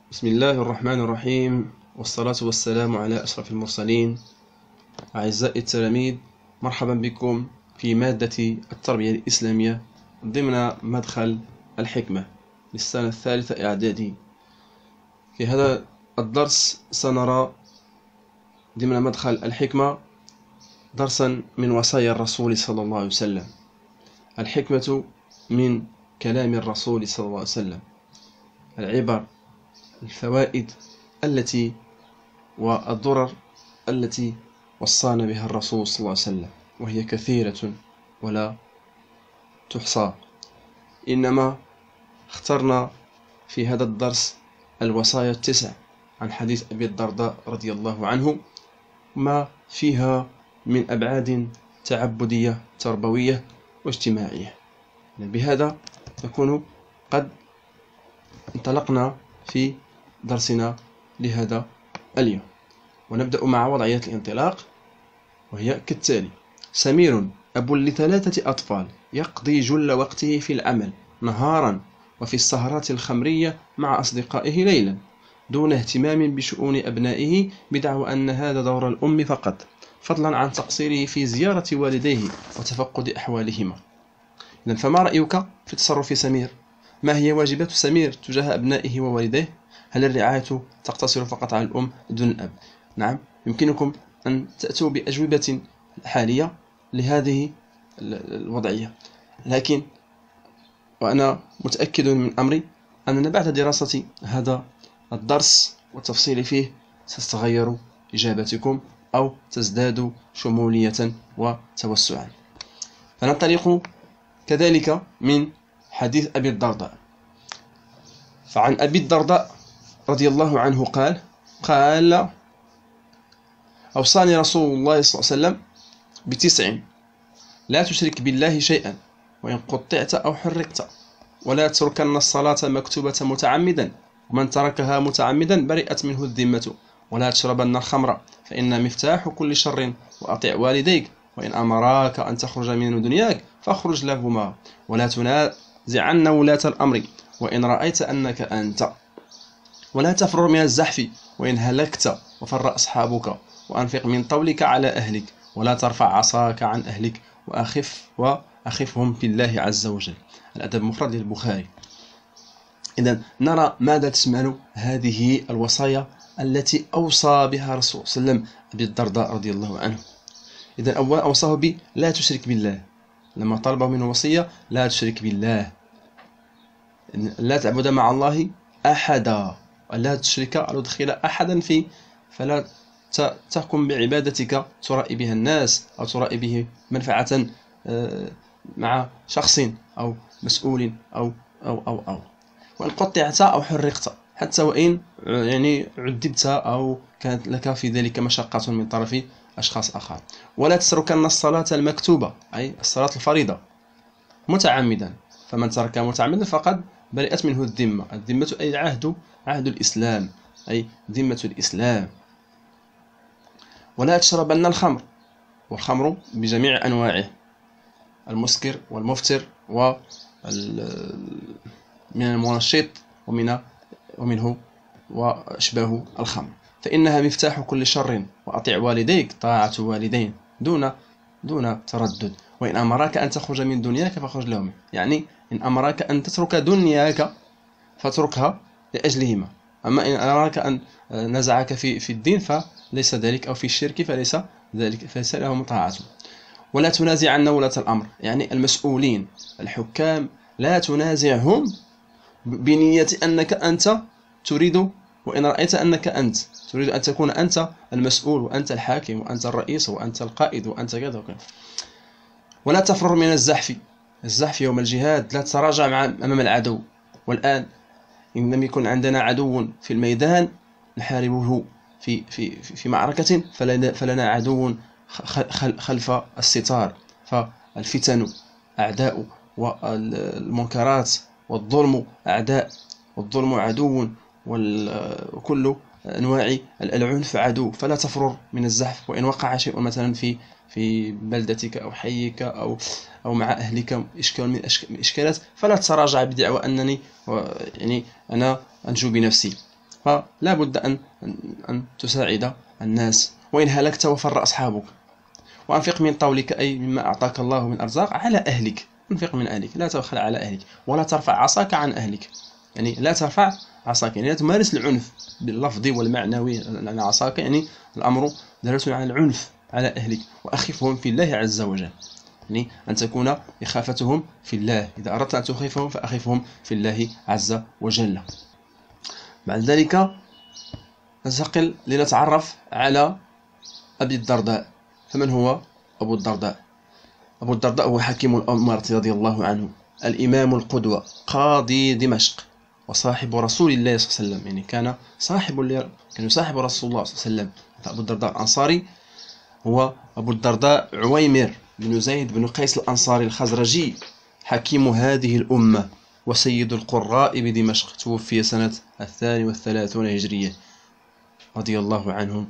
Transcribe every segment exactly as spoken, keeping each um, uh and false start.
بسم الله الرحمن الرحيم، والصلاة والسلام على أشرف المرسلين. أعزائي التلاميذ، مرحبا بكم في مادة التربية الإسلامية ضمن مدخل الحكمة للسنة الثالثة إعدادي. في هذا الدرس سنرى ضمن مدخل الحكمة درسا من وصايا الرسول صلى الله عليه وسلم. الحكمة من كلام الرسول صلى الله عليه وسلم، العبر، الفوائد التي والضرر التي وصانا بها الرسول صلى الله عليه وسلم، وهي كثيرة ولا تحصى. إنما اخترنا في هذا الدرس الوصايا التسع عن حديث أبي الدرداء رضي الله عنه، ما فيها من أبعاد تعبدية تربوية واجتماعية. بهذا نكون قد انطلقنا في درسنا لهذا اليوم، ونبدأ مع وضعية الانطلاق، وهي كالتالي: سمير أب لثلاثة أطفال يقضي جل وقته في العمل نهارا وفي السهرات الخمرية مع أصدقائه ليلا، دون اهتمام بشؤون أبنائه، بدعوى أن هذا دور الأم فقط، فضلا عن تقصيره في زيارة والديه وتفقد أحوالهما. إذن فما رأيك في تصرف سمير؟ ما هي واجبات سمير تجاه أبنائه ووالديه؟ هل الرعاية تقتصر فقط على الأم دون الأب؟ نعم، يمكنكم أن تأتوا بأجوبة حالية لهذه الوضعية، لكن وأنا متأكد من أمري أننا بعد دراسة هذا الدرس والتفصيل فيه ستتغير إجابتكم أو تزداد شمولية وتوسعا. فننطلق كذلك من حديث أبي الدرداء. فعن أبي الدرداء رضي الله عنه قال قال أوصاني رسول الله صلى الله عليه وسلم بتسع: لا تشرك بالله شيئا، وإن قطعت أو حرقت، ولا تركن الصلاة مكتوبة متعمدا، ومن تركها متعمدا برئت منه الذمة، ولا تشربن الخمر فإن مفتاح كل شر، وأطع والديك، وإن أمراك أن تخرج من دنياك فاخرج لهما، ولا تنازعن ولاة الأمر وإن رأيت أنك أنت، ولا تفرر من الزحف وإن هلكت وفر أصحابك، وأنفق من طولك على أهلك، ولا ترفع عصاك عن أهلك، وأخف وأخفهم في الله عز وجل. الأدب المفرد للبخاري. إذن نرى ماذا تشمل هذه الوصايا التي أوصى بها الرسول صلى الله عليه وسلم أبي الدرداء رضي الله عنه. إذن أولا أوصاه ب لا تشرك بالله، لما طلبه منه وصية: لا تشرك بالله، لا تعبد مع الله أحدا، ولا تشرك أو تدخل أحدا في، فلا تحكم بعبادتك ترائي بها الناس أو ترائي به منفعة مع شخص أو مسؤول أو أو أو أو وإن قطعت أو حرقت، حتى وإن يعني عذبت أو كانت لك في ذلك مشقة من طرف أشخاص آخر. ولا تتركن الصلاة المكتوبة، أي الصلاة الفريضة، متعمدا، فمن تركها متعمدا فقد برئت منه الذمة. الذمة أي العهد، عهد الإسلام، أي ذمة الإسلام. ولا تشربن الخمر، والخمر بجميع أنواعه، المسكر والمفتر و من المنشط ومن ومنه وأشباه الخمر، فإنها مفتاح كل شر، وأطع والديك، طاعة والدين دون دون تردد، وإن أمراك أن تخرج من دنياك فاخرج لهم، يعني إن أمراك أن تترك دنياك فاتركها لأجلهما، أما إن أمراك أن نزعك في في الدين فليس ذلك، أو في الشرك فليس ذلك، فليس لهم طاعة. ولا تنازعن ولاة الأمر، يعني المسؤولين الحكام لا تنازعهم بنية أنك أنت تريد، وإن رأيت أنك أنت تريد أن تكون أنت المسؤول وأنت الحاكم وأنت الرئيس وأنت القائد وأنت كذا وكذا. ولا تفرر من الزحف، الزحف يوم الجهاد، لا تتراجع مع أمام العدو. والآن إن لم يكن عندنا عدو في الميدان نحاربه في في في معركة، فلنا, فلنا عدو خلف الستار، فالفتن أعداء، والمنكرات والظلم أعداء، والظلم عدو، وكل أنواع العنف عدو. فلا تفرر من الزحف، وإن وقع شيء مثلا في في بلدتك أو حيك أو أو مع أهلك إشكال من الإشكالات، فلا تتراجع بدعوى أنني يعني أنا أنجو بنفسي. فلا بد أن أن تساعد الناس، وإن هلكت وفر أصحابك. وأنفق من طولك، أي مما أعطاك الله من أرزاق، على أهلك. انفق من أهلك، لا تبخل على أهلك، ولا ترفع عصاك عن أهلك. يعني لا ترفع عصاك، يعني لا تمارس العنف باللفظي والمعنوي. يعني عصاك يعني الأمر دلالة على العنف على أهلك. وأخفهم في الله عز وجل، يعني أن تكون إخافتهم في الله. إذا أردت أن تخيفهم فأخفهم في الله عز وجل. بعد ذلك ننتقل لنتعرف على أبي الدرداء. فمن هو أبو الدرداء؟ أبو الدرداء هو حكيم الأمة رضي الله عنه، الإمام القدوة، قاضي دمشق، وصاحب رسول الله صلى الله عليه وسلم. يعني كان صاحب كان يصاحب رسول الله صلى الله عليه وسلم. أبو الدرداء الأنصاري هو أبو الدرداء عويمر بن زيد بن قيس الأنصاري الخزرجي، حكيم هذه الأمة وسيد القراء بدمشق. توفي سنة الثاني والثلاثون هجرية، رضي الله عنهم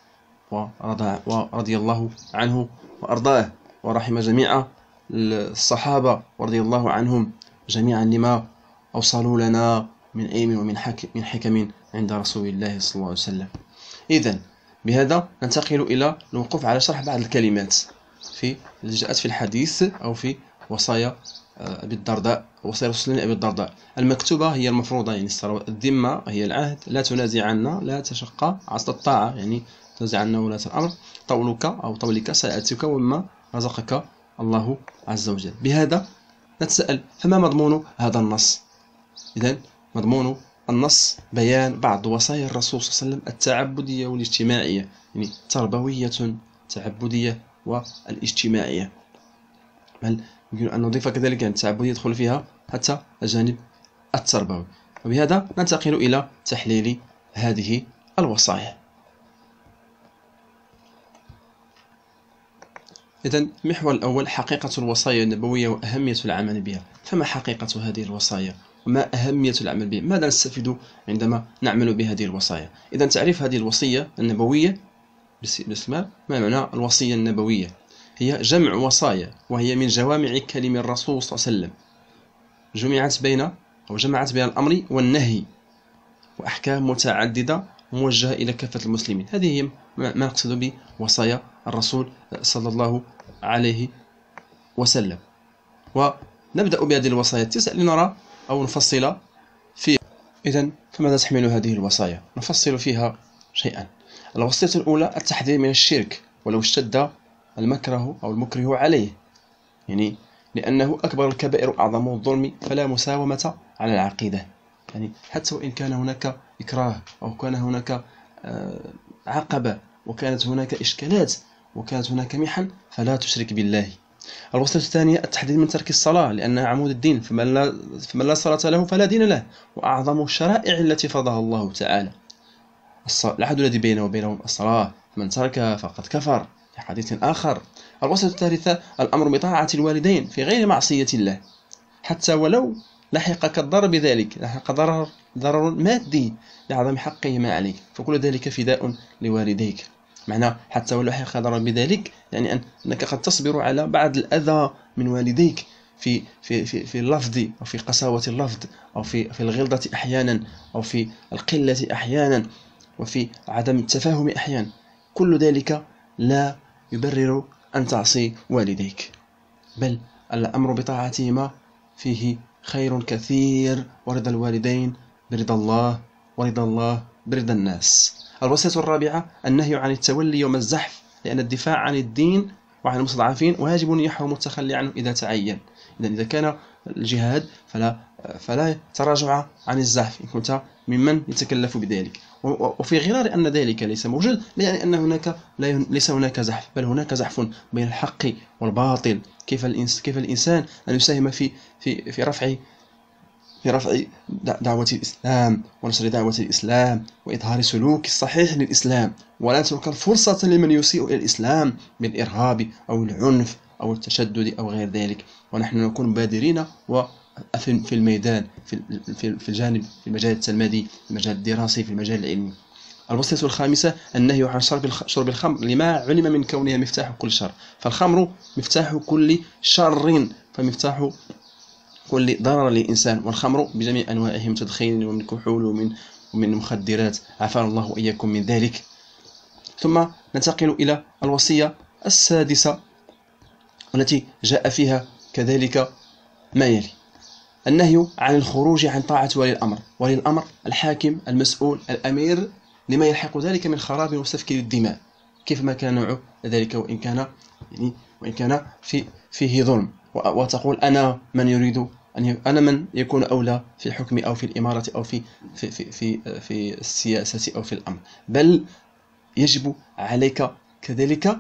ورضي الله عنه وأرضاه، ورحم جميع الصحابة ورضي الله عنهم جميعا لما أوصلوا لنا من علم ومن من حكم عند رسول الله صلى الله عليه وسلم. إذن بهذا ننتقل إلى الوقوف على شرح بعض الكلمات في اللي جاءت في الحديث أو في وصايا أبي الدرداء، وصايا رسول الله أبي الدرداء. المكتوبة هي المفروضة، يعني الذمة هي العهد، لا تنازعنا، لا تشق، عصد الطاعة يعني تنازع عنا ولاة الأمر، طولك أو طولك ساعتك وما رزقك الله عز وجل. بهذا نتساءل، فما مضمون هذا النص؟ إذن مضمون النص بيان بعض وصايا الرسول صلى الله عليه وسلم التعبدية والاجتماعية، يعني تربوية تعبدية والاجتماعية، بل يمكن أن نضيف كذلك أن التعبدية يدخل فيها حتى الجانب التربوي. وبهذا ننتقل إلى تحليل هذه الوصايا. إذن المحور الأول حقيقة الوصايا النبوية وأهمية العمل بها. فما حقيقة هذه الوصايا؟ وما أهمية العمل بها؟ ماذا نستفيد عندما نعمل بهذه الوصايا؟ إذن تعريف هذه الوصية النبوية باسمها. ما معنى الوصية النبوية؟ هي جمع وصايا، وهي من جوامع كلم الرسول صلى الله عليه وسلم، جمعت بين أو جمعت بين الأمر والنهي، وأحكام متعددة موجهة إلى كافة المسلمين. هذه هي ما نقصد بوصايا الرسول صلى الله عليه وسلم. ونبدأ بهذه الوصايا التسع لنرى أو نفصل فيها. إذن فماذا تحمل هذه الوصايا؟ نفصل فيها شيئا. الوصية الأولى التحذير من الشرك ولو اشتد المكره أو المكره عليه، يعني لأنه أكبر الكبائر وأعظم الظلم، فلا مساومة على العقيدة. يعني حتى وإن كان هناك إكراه أو كان هناك عقبة وكانت هناك إشكالات وكانت هناك محن، فلا تشرك بالله. الوصية الثانية التحذير من ترك الصلاة، لأنها عمود الدين، فمن لا, فمن لا صلاة له فلا دين له، وأعظم الشرائع التي فرضها الله تعالى. العهد الذي بينه وبينهم الصلاة، من تركها فقد كفر، في حديث آخر. الوصية الثالثة الأمر بطاعة الوالدين في غير معصية الله، حتى ولو لحقك الضرر بذلك، لحق ضرر ضرر مادي لعظم حقهما عليك، فكل ذلك فداء لوالديك. معنى حتى ولو لحق ضرر بذلك، يعني أنك قد تصبر على بعض الأذى من والديك في في في في اللفظ أو في قساوة اللفظ أو في في الغلظة أحيانا أو في القلة أحيانا وفي عدم التفاهم أحيانا. كل ذلك لا يبرر أن تعصي والديك، بل الأمر بطاعتهما فيه خير كثير، ورضا الوالدين برضا الله، ورضا الله برضا الناس. الوصية الرابعة النهي عن التولي يوم الزحف، لأن الدفاع عن الدين وعن المستضعفين واجب يحرم التخلي عنه إذا تعين. إذا إذا كان الجهاد فلا فلا تراجع عن الزحف إن كنت ممن يتكلف بذلك. وفي غرار أن ذلك ليس موجود، يعني أن هناك ليس هناك زحف، بل هناك زحف بين الحق والباطل. كيف كيف الإنسان أن يساهم في في في رفع في رفع دعوة الإسلام ونشر دعوة الإسلام وإظهار سلوك الصحيح للإسلام، ولا تترك الفرصة لمن يسيء إلى الإسلام بالإرهاب أو العنف أو التشدد أو غير ذلك. ونحن نكون بادرين وفي الميدان، في في الجانب في المجال التلميذي، في المجال الدراسي، في المجال العلمي. الوصية الخامسة النهي عن شرب شرب الخمر، لما علم من كونها مفتاح كل شر. فالخمر مفتاح كل شر، فمفتاح كل ضرر للإنسان، والخمر بجميع أنواعه من تدخين ومن كحول ومن ومن المخدرات، عافانا الله وإياكم من ذلك. ثم ننتقل إلى الوصية السادسة التي جاء فيها كذلك ما يلي: النهي عن الخروج عن طاعة ولي الأمر. ولي الأمر الحاكم المسؤول الأمير، لما يلحق ذلك من خراب وسفك للدماء كيفما كان نوع ذلك، وإن كان يعني وإن كان في فيه ظلم، وتقول أنا من يريد أن أنا من يكون أولى في الحكم أو في الإمارة أو في في في في, في السياسة أو في الأمر. بل يجب عليك كذلك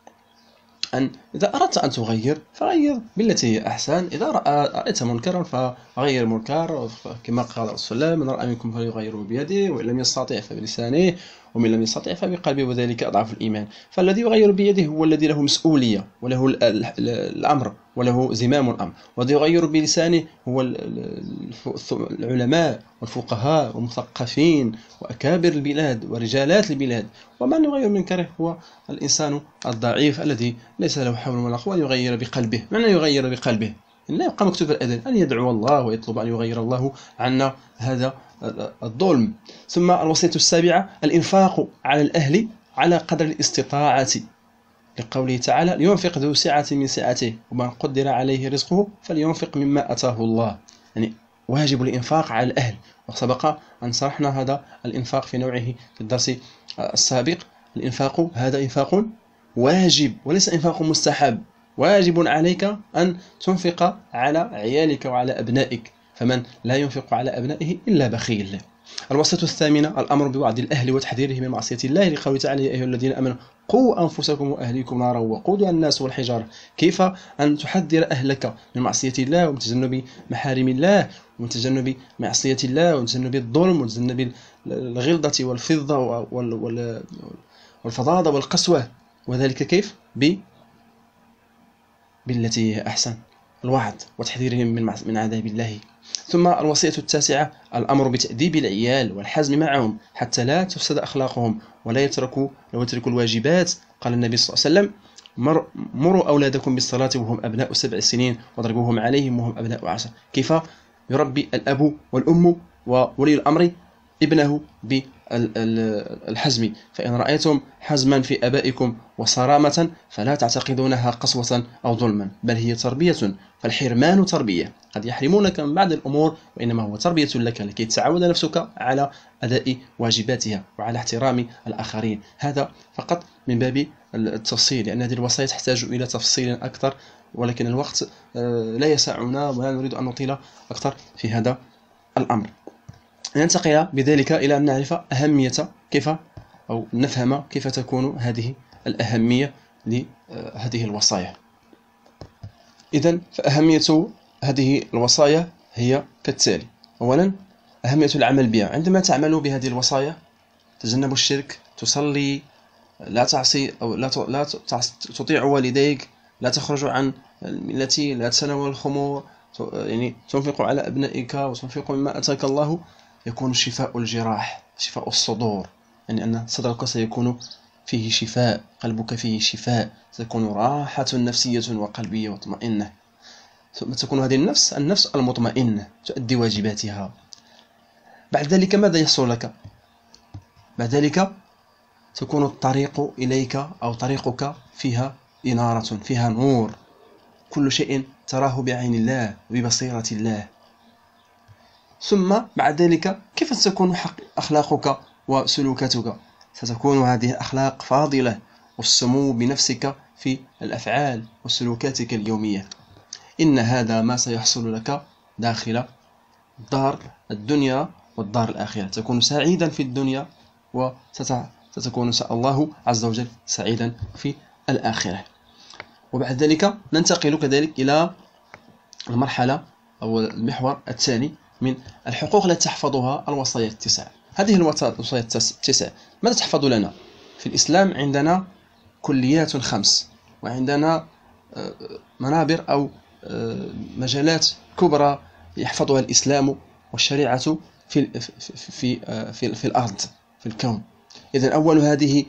أن إذا أردت أن تغير فغير بالتي هي أحسن. إذا رأيت منكرا فغير المنكر، كما قال رسول الله: من رأى منكم فليغيره بيده، وإن لم يستطع فبلسانه، ومن لم يستطع فبقلبه، وذلك أضعف الإيمان. فالذي يغير بيده هو الذي له مسؤولية وله الأمر وله زمام الأمر، والذي يغير بلسانه هو العلماء والفقهاء والمثقفين وأكابر البلاد ورجالات البلاد. ومن يغير منكره هو الإنسان الضعيف الذي ليس له حول ولا قوة أن يغير بقلبه. من يغير بقلبه؟ لا يبقى مكتوب الأذن أن يدعو الله ويطلب أن يغير الله عنا هذا الظلم. ثم الوصية السابعة: الإنفاق على الأهل على قدر الاستطاعة، لقوله تعالى: لينفق ذو سعة من سعته ومن قدر عليه رزقه فلينفق مما أتاه الله. يعني واجب الإنفاق على الأهل، وسبق أن شرحنا هذا الإنفاق في نوعه في الدرس السابق. الإنفاق هذا إنفاق واجب وليس إنفاق مستحب. واجب عليك أن تنفق على عيالك وعلى أبنائك، فمن لا ينفق على أبنائه إلا بخيل. الوصية الثامنة: الأمر بوعد الأهل وتحذيرهم من معصية الله، لقوله تعالى: يا أيها الذين آمنوا قوا أنفسكم وأهليكم نارا وقودها الناس والحجارة. كيف أن تحذر أهلك من معصية الله ومن تجنب محارم الله ومن تجنب معصية الله ومن تجنب الظلم ومن تجنب الغلظة والفضة والفظاظة والقسوة، وذلك كيف؟ ب بالتي هي أحسن، الوعد وتحذيرهم من من عذاب الله. ثم الوصية التاسعة: الأمر بتأديب العيال والحزم معهم حتى لا تفسد أخلاقهم ولا يتركوا لو يتركوا الواجبات. قال النبي صلى الله عليه وسلم: مر مروا أولادكم بالصلاة وهم أبناء سبع سنين واضربوهم عليهم وهم أبناء عشر. كيف يربي الأب والأم وولي الأمر ابنه بالحزم؟ فإن رأيتم حزما في أبائكم وصرامة فلا تعتقدونها قسوة أو ظلما، بل هي تربية، فالحرمان تربية. قد يحرمونك من بعض الأمور وإنما هو تربية لك لكي تعود نفسك على أداء واجباتها وعلى احترام الآخرين. هذا فقط من باب التفصيل، لأن هذه الوصايا تحتاج إلى تفصيل أكثر، ولكن الوقت لا يسعنا ولا نريد أن نطيل أكثر في هذا الأمر. ننتقل بذلك إلى أن نعرف أهمية كيف أو نفهم كيف تكون هذه الأهمية لهذه الوصايا. إذن فأهمية هذه الوصايا هي كالتالي: أولا، أهمية العمل بها. عندما تعمل بهذه الوصايا تجنب الشرك، تصلي، لا تعصي أو لا لا تطيع والديك، لا تخرج عن الملة، لا تتناول الخمور، يعني تنفق على أبنائك وتنفق مما أتاك الله، يكون شفاء الجراح، شفاء الصدور، يعني أن صدرك سيكون فيه شفاء، قلبك فيه شفاء، تكون راحة نفسية وقلبية وطمئنة. ثم تكون هذه النفس النفس المطمئنة تؤدي واجباتها. بعد ذلك ماذا يحصل لك؟ بعد ذلك تكون الطريق إليك أو طريقك فيها إنارة، فيها نور، كل شيء تراه بعين الله وببصيرة الله. ثم بعد ذلك كيف ستكون أخلاقك وسلوكاتك؟ ستكون هذه أخلاق فاضلة والسمو بنفسك في الأفعال وسلوكاتك اليومية. إن هذا ما سيحصل لك داخل دار الدنيا والدار الآخرة. تكون سعيدا في الدنيا وستكون إن شاء الله عز وجل سعيدا في الآخرة. وبعد ذلك ننتقل كذلك إلى المرحلة أو المحور الثاني من الحقوق التي تحفظها الوصايا التسع. هذه الوصايا التسع ماذا تحفظ لنا؟ في الإسلام عندنا كليات خمس، وعندنا منابر أو مجالات كبرى يحفظها الإسلام والشريعة في في في في الأرض، في الكون. إذن أول هذه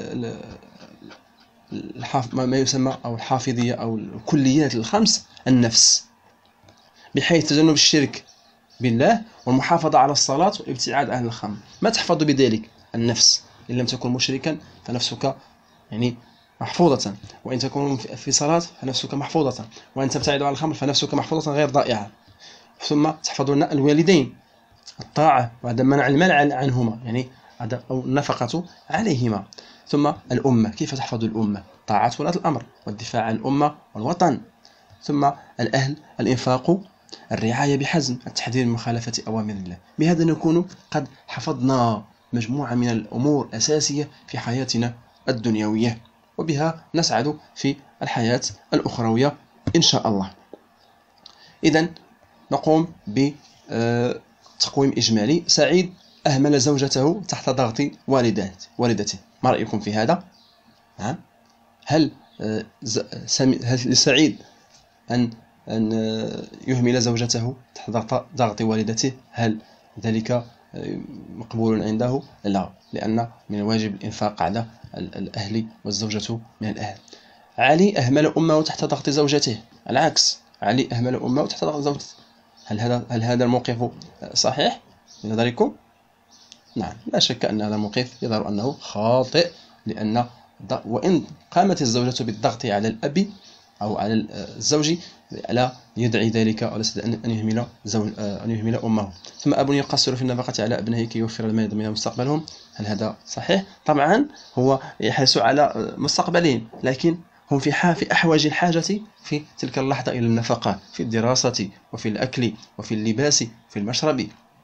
ما يسمى أو الحافظية أو الكليات الخمس النفس، بحيث تجنب الشرك بالله والمحافظة على الصلاة والابتعاد عن الخمر. ما تحفظ بذلك النفس؟ إن لم تكن مشركا فنفسك يعني محفوظة، وإن تكون في صلاة فنفسك محفوظة، وإن تبتعد عن الخمر فنفسك محفوظة غير ضائعة. ثم تحفظون الوالدين، الطاعة وعدم منع المال عنهما، يعني أو النفقة عليهما. ثم الأمة، كيف تحفظ الأمة؟ طاعة ولاة الأمر والدفاع عن الأمة والوطن. ثم الأهل، الإنفاق، الرعاية بحزم، التحذير من مخالفة أوامر الله. بهذا نكون قد حفظنا مجموعة من الأمور الأساسية في حياتنا الدنيوية، وبها نسعد في الحياة الأخروية إن شاء الله. إذن نقوم بتقويم إجمالي. سعيد أهمل زوجته تحت ضغط والدته. ما رأيكم في هذا؟ هل هل لسعيد أن أن يهمل زوجته تحت ضغط والدته؟ هل ذلك مقبول عنده؟ لا، لأن من الواجب الإنفاق على الأهل والزوجة من الأهل. علي أهمل أمه تحت ضغط زوجته. العكس، علي أهمل أمه تحت ضغط زوجته. هل هذا هل هذا الموقف صحيح بنظركم؟ نعم، لا شك أن هذا الموقف يظهر أنه خاطئ، لأن وإن قامت الزوجة بالضغط على الأب أو على الزوج لا يدعي ذلك أن يهمل زوج أن يهمل أمه. ثم أب يقصر في النفقة على أبنائه كي يوفر المال من مستقبلهم. هل هذا صحيح؟ طبعا هو يحرص على مستقبلهم، لكن هم في في أحوج الحاجة في تلك اللحظة إلى النفقة في الدراسة وفي الأكل وفي اللباس وفي المشرب.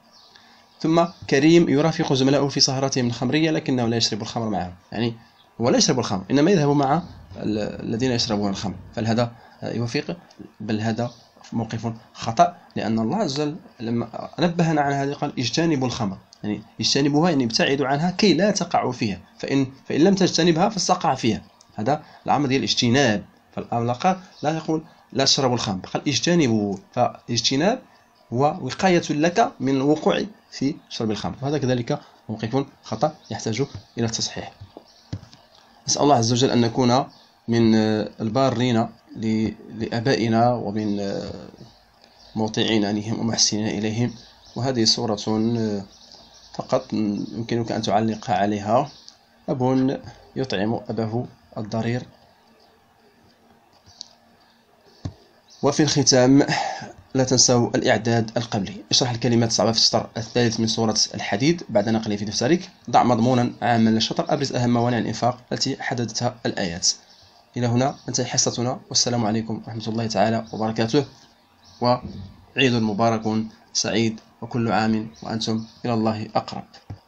ثم كريم يرافق زملائه في سهراتهم الخمرية لكنه لا يشرب الخمر معهم. يعني هو لا يشرب الخمر، إنما يذهب مع الذين يشربون الخمر. فهذا يوافق؟ بل هذا موقف خطأ، لأن الله عز وجل لما نبهنا عن هذا قال اجتنبوا الخمر، يعني اجتنبوها يعني ابتعدوا عنها كي لا تقعوا فيها، فإن فإن لم تجتنبها فستقع فيها. هذا الأمر ديال الاجتناب. فالأمر لا يقول لا تشربوا الخمر، قال اجتنبوا، فالاجتناب هو وقاية لك من الوقوع في شرب الخمر، وهذا كذلك موقف خطأ يحتاج إلى التصحيح. نسأل الله عز وجل أن نكون من البارين لآبائنا ومن موطعين عنهم ومحسنين إليهم. وهذه صورة فقط يمكنك أن تعلق عليها: أب يطعم أباه الضرير. وفي الختام لا تنسوا الإعداد القبلي. اشرح الكلمات الصعبة في الشطر الثالث من سورة الحديد بعد نقله في دفترك. ضع مضمونا عاما للشطر. أبرز أهم موانع الإنفاق التي حددتها الآيات. إلى هنا انتهي حصتنا، والسلام عليكم ورحمة الله تعالى وبركاته، وعيد مبارك سعيد، وكل عام وأنتم إلى الله أقرب.